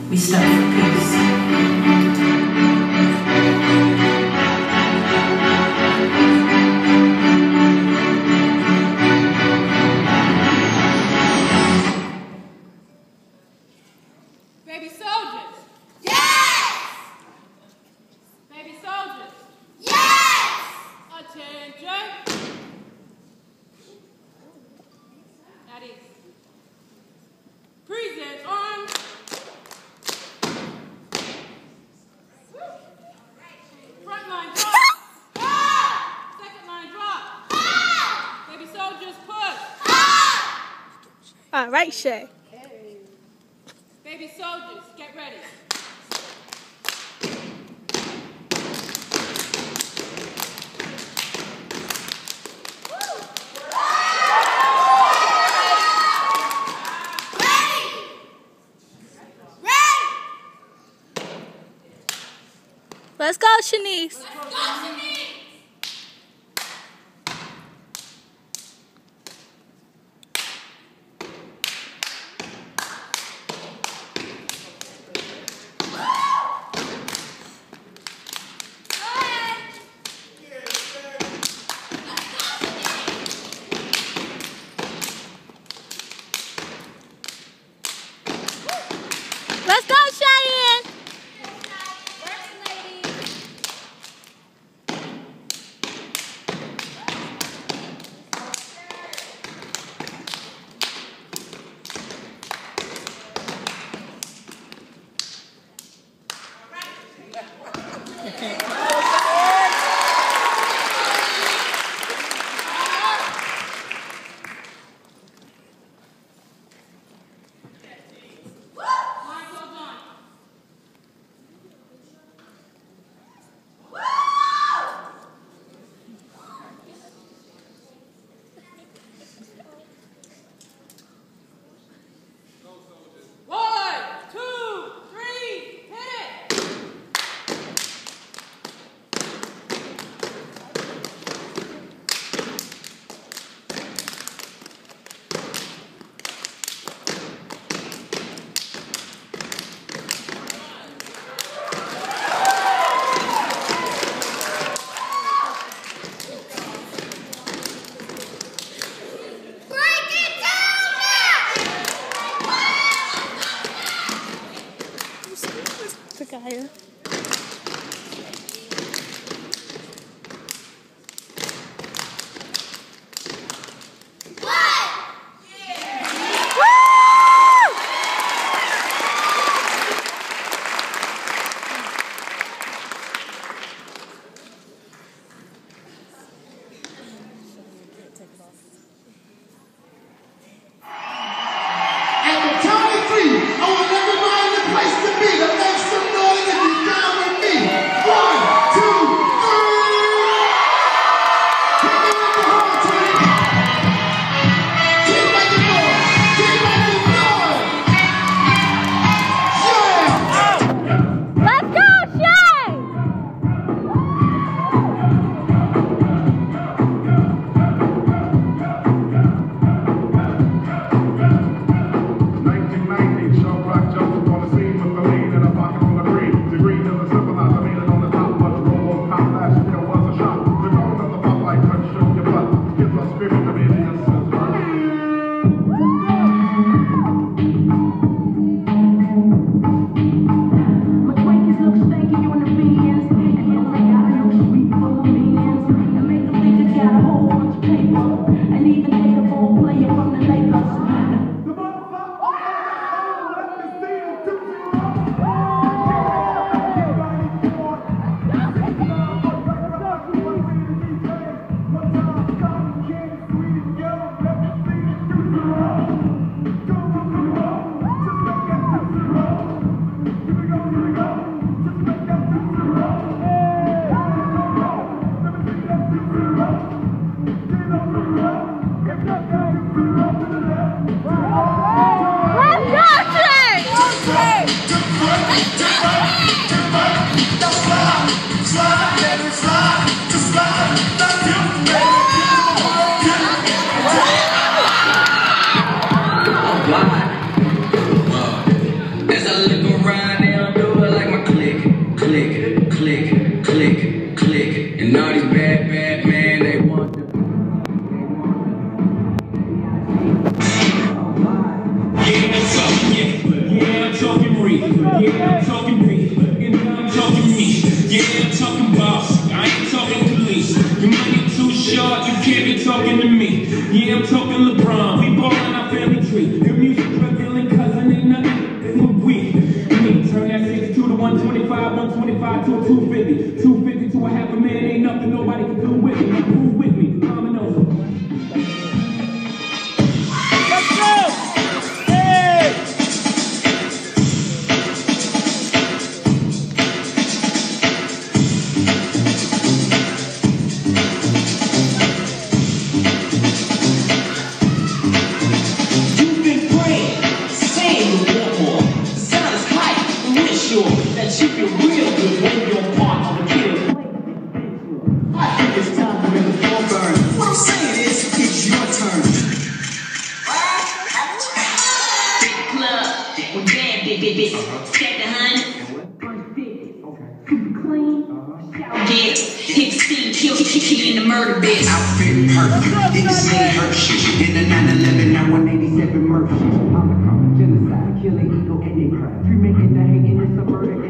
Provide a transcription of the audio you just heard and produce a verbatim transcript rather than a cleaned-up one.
We stand for peace. Baby soldiers! Yes! Baby soldiers! Yes! Attention! That is. Present arms. Front line drop. Ah! Second line drop. Ah! Baby soldiers push. Ah! All right, Shay. Baby soldiers, get ready. Let's go, Shanice. Let's go, Shanice. Let's go, Cheyenne. Kaya. At the count of three, I want everybody in the place to be to make some noise if you got let go ride, they don't do it like my click, click, click, click, click. And all these bad, bad men, they want to. Yeah, I'm talking, yeah, yeah, I'm talking real, yeah, I'm talking real, and I'm talking me, yeah, I'm talking boss, I ain't talking police. Your money too short, you can't be talking to me. Yeah, I'm talking LeBron, we ballin' our family tree. Your music, drug dealing cousin ain't nothing, it's no we. Me, turn that sixty-two to one twenty-five, one twenty-five to a two fifty, two fifty to a half a man, ain't nothing nobody can do with me. Move with me, Dominoes. Let's go! That you feel real good when you're part of the kill. I think it's time to make the floor burn. What I'm saying is, it's your turn. Big club with bad big big big. Check the honey. Super clean. Yeah, hit the scene, kill, kill, kill in the murder bitch. Outfit perfect, didn't see her shit. In the nine eleven, now one eighty-seven Murphy. Genocide, killing ego, and they cry. Three making the hanging, it's a murder.